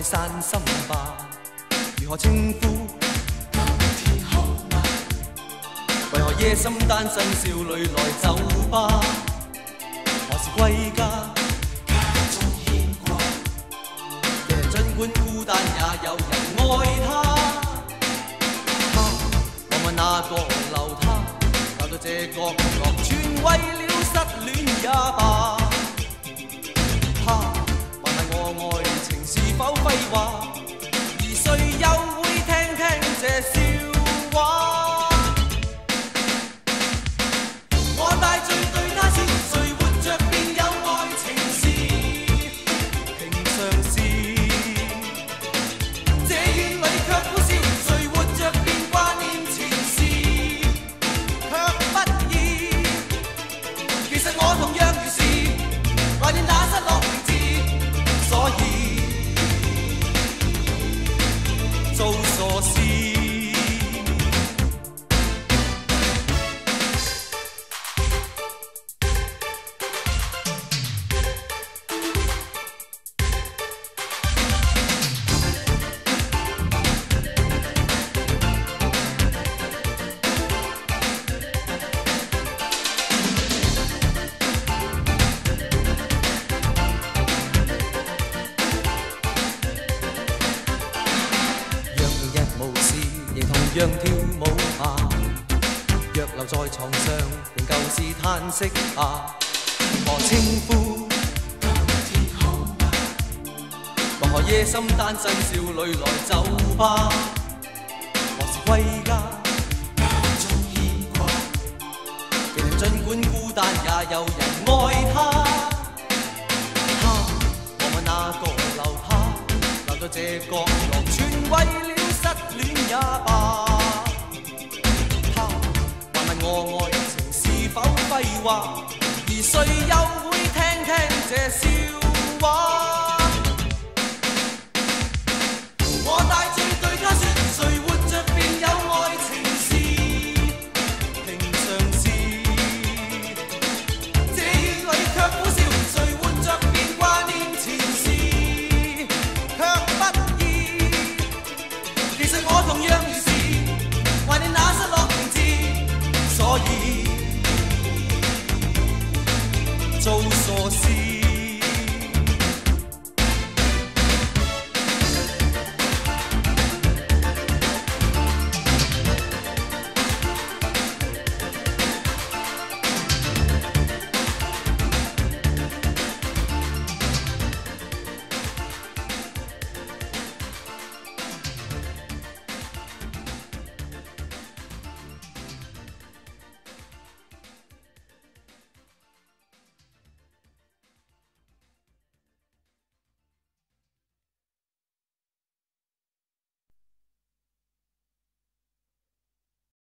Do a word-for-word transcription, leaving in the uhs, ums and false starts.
散心吧。如何稱呼？天后嗎？為何夜深單身少女來酒吧？何時歸家？家中牽掛。夜人儘管孤單，也有人愛他。他望問那個留他，搞到這角落全為了失戀也罷。他還問我愛情是否廢話，而誰又會聽聽這笑話？我大醉對他笑，誰活着便有愛情是平常事。這院裏卻苦笑，誰活着便掛念前事，卻不易。其實我同樣如是，懷念那失落名字，所以做傻事。讓跳舞吧，若留在床上，仍舊是嘆息吧。何稱呼？天后嗎？為何夜深單身少女來酒吧？何時歸家？家中牽掛。夜人儘管孤單，也有人愛他。他望問那個留他，留到這角落，全為了失戀也罷。我愛情是否廢話，而誰又會聽聽這笑